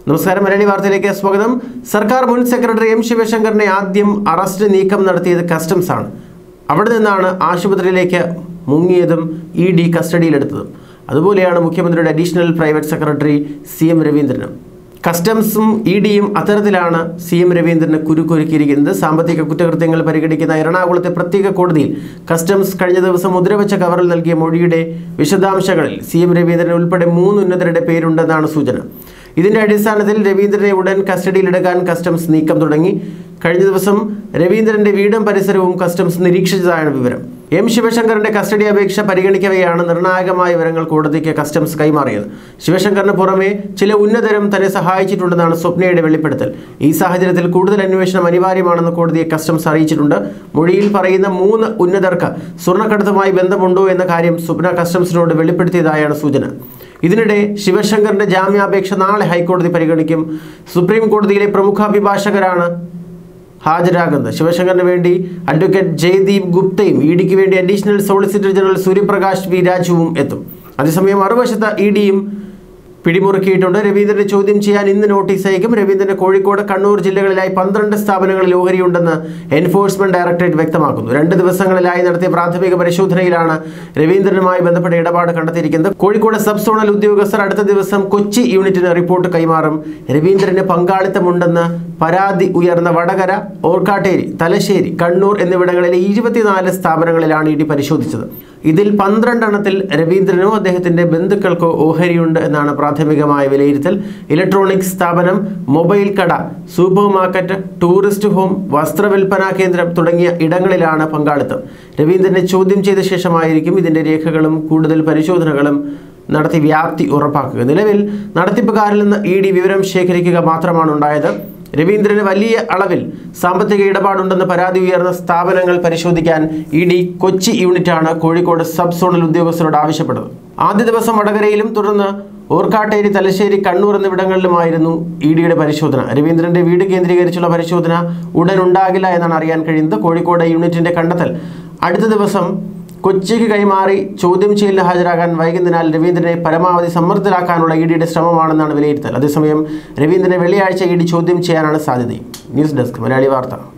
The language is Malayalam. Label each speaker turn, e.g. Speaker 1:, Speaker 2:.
Speaker 1: നമസ്കാരം, മലയാളി വാർത്തയിലേക്ക് സ്വാഗതം. സർക്കാർ മുൻ സെക്രട്ടറി എം ശിവശങ്കറിനെ ആദ്യം അറസ്റ്റ് നീക്കം നടത്തിയത് കസ്റ്റംസ് ആണ്. അവിടെ നിന്നാണ് ആശുപത്രിയിലേക്ക് മുങ്ങിയതും ഇ.ഡി. കസ്റ്റഡിയിലെടുത്തതും. അതുപോലെയാണ് മുഖ്യമന്ത്രിയുടെ അഡീഷണൽ പ്രൈവറ്റ് സെക്രട്ടറി CM രവീന്ദ്രനും. കസ്റ്റംസും ഇ.ഡിയും അത്തരത്തിലാണ് CM രവീന്ദ്രന് കുരുക്കൊരുക്കിയിരിക്കുന്നത്. സാമ്പത്തിക കുറ്റകൃത്യങ്ങൾ പരിഗണിക്കുന്ന എറണാകുളത്തെ പ്രത്യേക കോടതിയിൽ കസ്റ്റംസ് കഴിഞ്ഞ ദിവസം മുദ്രവെച്ച കവറിൽ നൽകിയ മൊഴിയുടെ വിശദാംശങ്ങളിൽ CM രവീന്ദ്രൻ ഉൾപ്പെടെ 3 ഉന്നതരുടെ പേരുണ്ടെന്നാണ് സൂചന. ഇതിന്റെ അടിസ്ഥാനത്തിൽ രവീന്ദ്രനെ ഉടൻ കസ്റ്റഡിയിലെടുക്കാൻ കസ്റ്റംസ് നീക്കം തുടങ്ങി. കഴിഞ്ഞ ദിവസം രവീന്ദ്രന്റെ വീടും പരിസരവും കസ്റ്റംസ് നിരീക്ഷിച്ചതാണ് വിവരം. എം ശിവശങ്കറിന്റെ കസ്റ്റഡി അപേക്ഷ പരിഗണിക്കവെയാണ് നിർണായകമായ വിവരങ്ങൾ കോടതിക്ക് കസ്റ്റംസ് കൈമാറിയത്. ശിവശങ്കറിന് പുറമെ ചില ഉന്നതരും തന്നെ സഹായിച്ചിട്ടുണ്ടെന്നാണ് സ്വപ്നയുടെ വെളിപ്പെടുത്തൽ. ഈ സാഹചര്യത്തിൽ കൂടുതൽ അന്വേഷണം അനിവാര്യമാണെന്ന് കോടതിയെ കസ്റ്റംസ് അറിയിച്ചിട്ടുണ്ട്. മൊഴിയിൽ പറയുന്ന 3 ഉന്നതർക്ക് സ്വർണ്ണക്കടത്തുമായി ബന്ധമുണ്ടോ എന്ന കാര്യം സ്വപ്ന കസ്റ്റംസിനോട് വെളിപ്പെടുത്തിയതായാണ് സൂചന. ഇതിനിടെ ശിവശങ്കറിന്റെ ജാമ്യാപേക്ഷ നാളെ ഹൈക്കോടതി പരിഗണിക്കും. സുപ്രീം കോടതിയിലെ പ്രമുഖ അഭിഭാഷകരാണ് ഹാജരാകുന്നത്. ശിവശങ്കറിന് വേണ്ടി അഡ്വക്കേറ്റ് ജയ്ദീപ് ഗുപ്തയും ഇ.ഡിക്ക് വേണ്ടി additional solicitor general Suryaprakash V രാജുവും എത്തും. അതേസമയം മറുവശത്ത് ഇ.ഡിയും പിടിമുറുക്കിയിട്ടുണ്ട്. രവീന്ദ്രനെ ചോദ്യം ചെയ്യാൻ ഇന്ന് നോട്ടീസ് അയക്കും. രവീന്ദ്രന് കോഴിക്കോട്, കണ്ണൂർ ജില്ലകളിലായി 12 സ്ഥാപനങ്ങളിൽ ഓഹരിയുണ്ടെന്ന് എൻഫോഴ്സ്മെന്റ് ഡയറക്ടറേറ്റ് വ്യക്തമാക്കുന്നു. 2 ദിവസങ്ങളിലായി നടത്തിയ പ്രാഥമിക പരിശോധനയിലാണ് രവീന്ദ്രനുമായി ബന്ധപ്പെട്ട ഇടപാട് കണ്ടെത്തിയിരിക്കുന്നത്. കോഴിക്കോട് സബ് സോണൽ ഉദ്യോഗസ്ഥർ അടുത്ത ദിവസം കൊച്ചി യൂണിറ്റിന് റിപ്പോർട്ട് കൈമാറും. രവീന്ദ്രന് പങ്കാളിത്തമുണ്ടെന്ന് പരാതി ഉയർന്ന വടകര, ഓർക്കാട്ടേരി, തലശ്ശേരി, കണ്ണൂർ എന്നിവിടങ്ങളിലെ 24 സ്ഥാപനങ്ങളിലാണ് ഇ.ഡി പരിശോധിച്ചത്. ഇതിൽ 12 എണ്ണത്തിൽ രവീന്ദ്രനോ അദ്ദേഹത്തിന്റെ ബന്ധുക്കൾക്കോ ഓഹരിയുണ്ട് എന്നാണ് പ്രാഥമികമായ വിലയിരുത്തൽ. ഇലക്ട്രോണിക്സ് സ്ഥാപനം, മൊബൈൽ കട, സൂപ്പർ മാർക്കറ്റ്, ടൂറിസ്റ്റ് ഹോം, വസ്ത്രവിൽപ്പനാ കേന്ദ്രം തുടങ്ങിയ ഇടങ്ങളിലാണ് പങ്കാളിത്തം. രവീന്ദ്രനെ ചോദ്യം ചെയ്ത ശേഷമായിരിക്കും ഇതിന്റെ രേഖകളും കൂടുതൽ പരിശോധനകളും നടത്തി വ്യാപ്തി ഉറപ്പാക്കുക. നിലവിൽ നടത്തിപ്പുകാരിൽ നിന്ന് ഇ.ഡി വിവരം ശേഖരിക്കുക മാത്രമാണ് ഉണ്ടായത്. രവീന്ദ്രന് വലിയ അളവിൽ സാമ്പത്തിക ഇടപാടുണ്ടെന്ന് പരാതി ഉയർന്ന സ്ഥാപനങ്ങൾ പരിശോധിക്കാൻ ഇ.ഡി കൊച്ചി യൂണിറ്റാണ് കോഴിക്കോട് സബ് സോണൽ ഉദ്യോഗസ്ഥരോട് ആവശ്യപ്പെട്ടത്. ആദ്യ ദിവസം വടകരയിലും തുടർന്ന് ഓർക്കാട്ടേരി, തലശ്ശേരി, കണ്ണൂർ എന്നിവിടങ്ങളിലുമായിരുന്നു ഇ.ഡിയുടെ പരിശോധന. രവീന്ദ്രന്റെ വീട് കേന്ദ്രീകരിച്ചുള്ള പരിശോധന ഉടൻ ഉണ്ടാകില്ല എന്നാണ് അറിയാൻ കഴിയുന്നത്. കോഴിക്കോട് യൂണിറ്റിന്റെ കണ്ടെത്തൽ അടുത്ത ദിവസം കൊച്ചിക്ക് കൈമാറി ചോദ്യം ചെയ്യലിന് ഹാജരാകാൻ വൈകുന്നതിനാൽ രവീന്ദ്രനെ പരമാവധി സമ്മർദ്ദത്തിലാക്കാനുള്ള ഇ.ഡിയുടെ ശ്രമമാണെന്നാണ് വിലയിരുത്തൽ. അതേസമയം രവീന്ദ്രനെ വെള്ളിയാഴ്ച ഇ.ഡി ചോദ്യം ചെയ്യാനാണ് സാധ്യത. ന്യൂസ് ഡെസ്ക്, മലയാളി വാർത്ത.